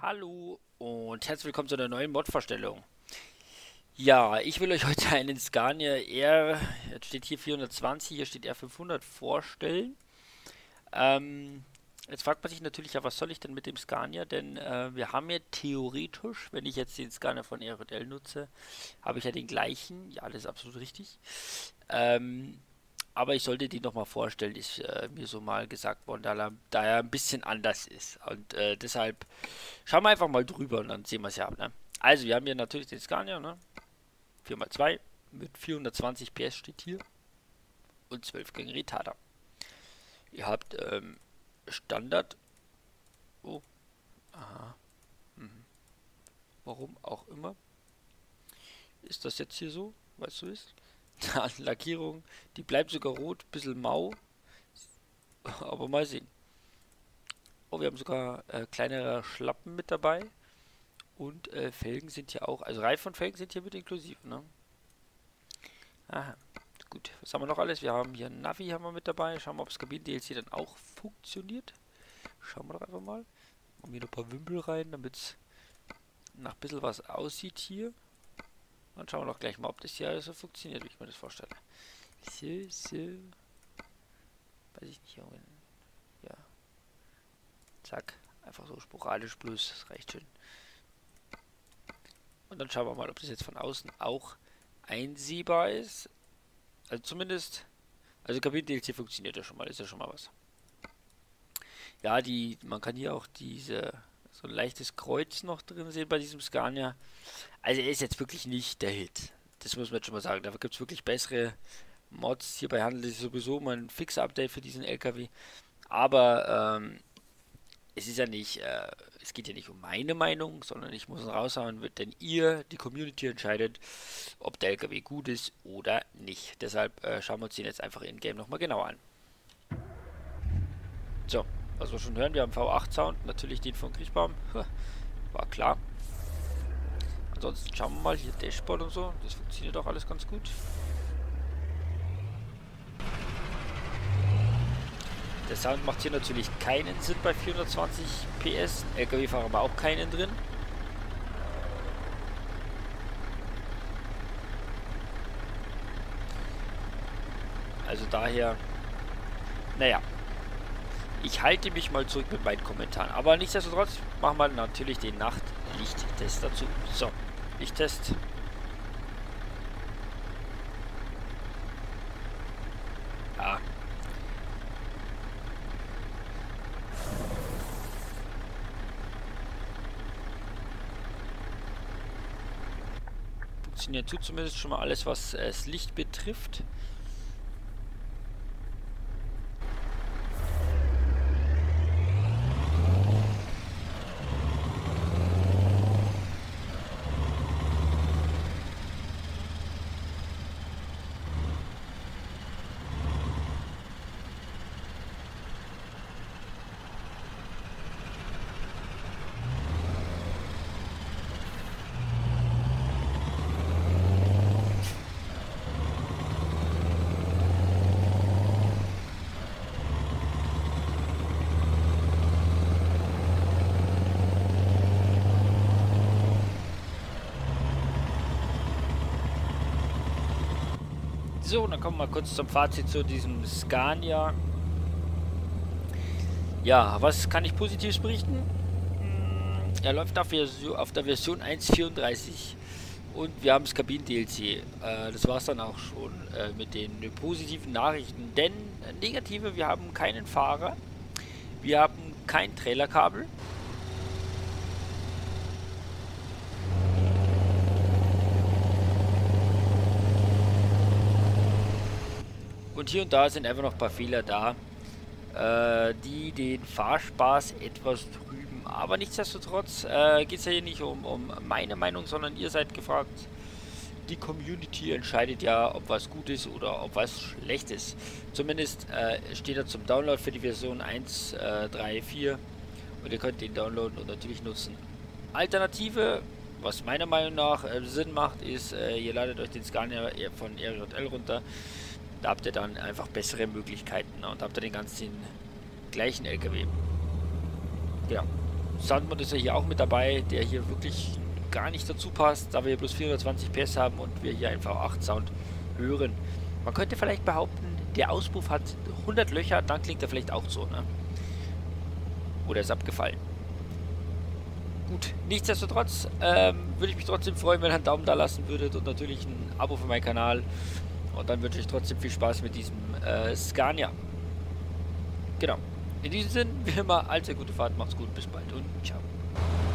Hallo und herzlich willkommen zu einer neuen Mod-Vorstellung. Ja, ich will euch heute einen Scania R, jetzt steht hier 420, hier steht R500 vorstellen. Jetzt fragt man sich natürlich, ja, was soll ich denn mit dem Scania? Denn wir haben ja theoretisch, wenn ich jetzt den Scania von R&L nutze, habe ich ja den gleichen. Ja, das ist absolut richtig. Aber ich sollte die nochmal vorstellen, ist mir so mal gesagt worden, da er ein bisschen anders ist. Und deshalb schauen wir einfach mal drüber und dann sehen wir es ja. Ne? Also, wir haben hier natürlich den Scania, ne? 4x2 mit 420 PS steht hier und 12 Gänge Retarder. Ihr habt Standard. Oh, aha. Mhm. Warum auch immer. Ist das jetzt hier so? Weißt du es? Lackierung, die bleibt sogar rot, bisschen mau. Aber mal sehen. Oh, wir haben sogar kleinere Schlappen mit dabei. Und Felgen sind hier auch, also Reifen und Felgen sind hier mit inklusive, ne? Aha, gut. Was haben wir noch alles? Wir haben hier ein Navi haben wir mit dabei. Schauen wir, ob das Kabinen-DLC dann auch funktioniert. Schauen wir doch einfach mal. Machen wir noch ein paar Wimpel rein, damit es nach ein bisschen was aussieht hier. Dann schauen wir doch gleich mal, ob das hier so funktioniert, wie ich mir das vorstelle. So. Weiß ich nicht, Junge. Ja. Zack. Einfach so sporadisch bloß. Das reicht schön. Und dann schauen wir mal, ob das jetzt von außen auch einsehbar ist. Also zumindest, also Kabinen-DLC funktioniert ja schon mal, ist ja schon mal was. Ja, man kann hier auch so ein leichtes Kreuz noch drin sehen bei diesem Scania. Also er ist jetzt wirklich nicht der Hit. Das muss man jetzt schon mal sagen. Dafür gibt es wirklich bessere Mods. Hierbei handelt es sich sowieso um ein Fix-Update für diesen LKW. Aber es ist ja nicht, es geht ja nicht um meine Meinung, sondern ich muss raushauen, denn ihr, die Community, entscheidet, ob der LKW gut ist oder nicht. Deshalb schauen wir uns den jetzt einfach in-game nochmal genauer an. So, was wir schon hören, wir haben V8-Sound, natürlich den von Kriechbaum, war klar. Ansonsten schauen wir mal, hier Dashboard und so, das funktioniert auch alles ganz gut. Der Sound macht hier natürlich keinen Sinn bei 420 PS. LKW-Fahrer aber auch keinen drin. Also daher, naja, ich halte mich mal zurück mit meinen Kommentaren. Aber nichtsdestotrotz machen wir natürlich den Nachtlichttest dazu. So, Lichttest. Ja. Funktioniert tut zumindest schon mal alles, was das Licht betrifft. So, dann kommen wir mal kurz zum Fazit zu diesem Scania. Ja, was kann ich Positives berichten? Er läuft auf der Version 1.34 und wir haben das Kabinen-DLC. Das war es dann auch schon mit den positiven Nachrichten. Denn negative, wir haben keinen Fahrer, wir haben kein Trailerkabel. Und hier und da sind einfach noch ein paar Fehler da, die den Fahrspaß etwas trüben. Aber nichtsdestotrotz geht es ja hier nicht um meine Meinung, sondern ihr seid gefragt. Die Community entscheidet ja, ob was gut ist oder ob was schlecht ist. Zumindest steht er zum Download für die Version 1.3.4 und ihr könnt den downloaden und natürlich nutzen. Alternative, was meiner Meinung nach Sinn macht, ist, ihr ladet euch den Scania von R&L runter. Da habt ihr dann einfach bessere Möglichkeiten, ne? Und habt ihr den ganzen gleichen LKW. Genau. Soundmod ist ja hier auch mit dabei, der hier wirklich gar nicht dazu passt, da wir hier bloß 420 PS haben und wir hier einfach 8 Sound hören. Man könnte vielleicht behaupten, der Auspuff hat 100 Löcher, dann klingt er vielleicht auch so, ne? Oder ist abgefallen. Gut, nichtsdestotrotz würde ich mich trotzdem freuen, wenn ihr einen Daumen da lassen würdet und natürlich ein Abo für meinen Kanal. Und dann wünsche ich trotzdem viel Spaß mit diesem Scania. Genau. In diesem Sinne, wie immer, allzeit gute Fahrt, macht's gut, bis bald und ciao.